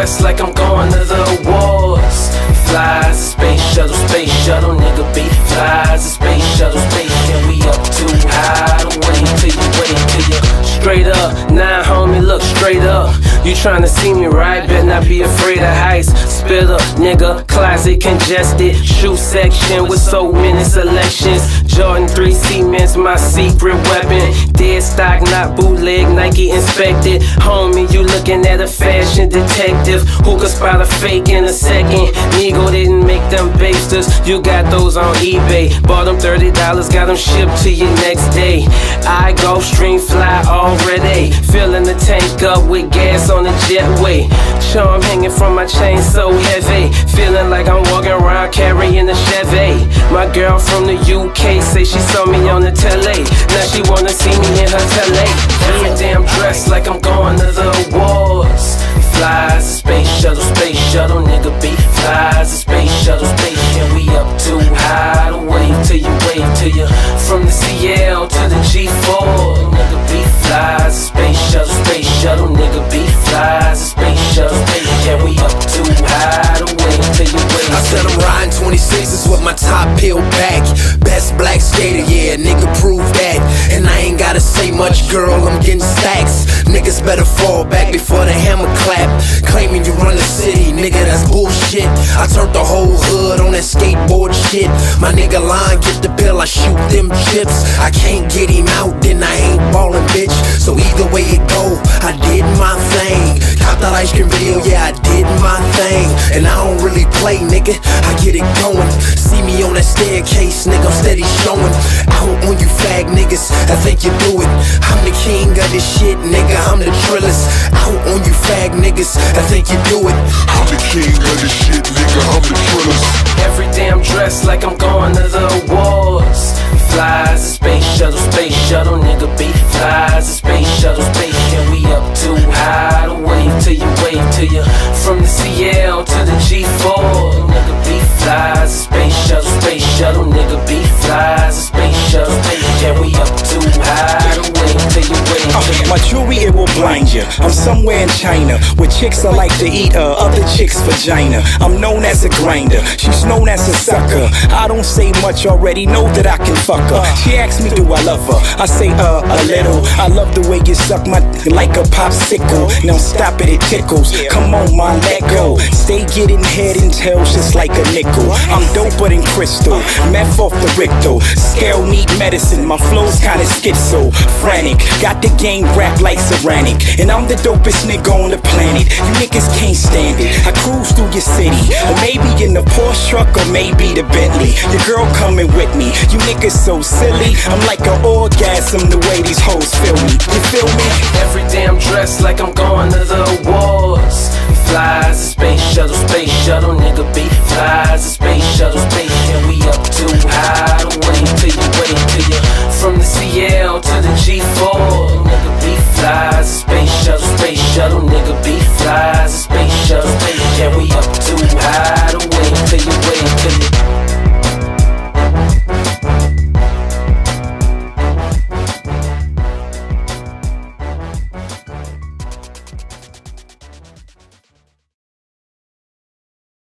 dressed like I'm going to the wars. Fly as a space shuttle, nigga be fly as a space shuttle, and we up too high to wait till you straight up. Nah, homie, look straight up. You tryna see me right? Bet not be afraid of heights. Spitter, nigga, closet congested. Shoe section with so many selections. Jordan 3 Cements, my secret weapon. Dead stock, not bootleg, Nike inspected. Homie, you looking at a fashion detective who could spot a fake in a second. Nego didn't make them basters. You got those on eBay. Bought them $30, got them shipped to you next day. I go stream fly already. Filling the tank up with gas on the jetway. Charm hanging from my chain so heavy. Feeling like I'm walking around carrying a Chevy. My girl from the UK say she saw me on the tele. Now she wanna see me in her tele. Every damn dressed like I'm going to the wars. Fly as a space shuttle, nigga be fly as a space shuttle, and we up too high to wait till you from the CL to the G4, nigga be fly as a space shuttle, nigga be fly as a space shuttle, and we up too high to wait till you I said I'm riding 26s with my top peeled back. Best black skater, yeah, nigga prove that. And I ain't gotta say much, girl, I'm getting stacks. Niggas better fall back before the hammer clap. Claiming you run the city, nigga, that's bullshit. I turned the whole hood on that skateboard shit. My nigga line, get the bill, I shoot them chips. I can't get him out, then I ain't ballin', bitch. So either way it go, I did my thing. Cop that ice cream video, yeah, I did my thing. And I don't really play, nigga, I get it going. See me on that staircase, nigga, I'm steady showing. Out on you fag niggas, I think you do it. I'm the king of this shit, nigga, I'm the trillest. Out on you fag niggas, I think you do it. I'm the king of this shit, nigga, I'm the trillest. Every damn dressed like I'm going to the wars. Fly as a space shuttle, nigga be fly as a space shuttle, and we up too high to wait till you from the CL to the G4, nigga be fly as a space shuttle, nigga be fly as a space shuttle, and we up too high to wait till you My jewelry, it will blind you. I'm somewhere in China where chicks are like to eat other chicks' vagina. I'm known as a grinder, she's known as a sucker. I don't say much, already know that I can fuck her. She asks me, do I love her? I say, a little. I love the way you suck my like a popsicle. Now stop it, it tickles. Come on, ma, let go. Stay getting head and tails just like a nickel. I'm doper than crystal, meth off the Richter. Scale meat medicine, my flow's kinda schizophrenic. Got the game wrapped like ceramic, and I'm the dopest nigga on the planet. You niggas can't stand it. I cruise through your city, or maybe in the Porsche truck, or maybe the Bentley. Your girl coming with me. You niggas so silly. I'm like an orgasm the way these hoes feel me. You feel me? Every damn dressed like I'm going to the wars.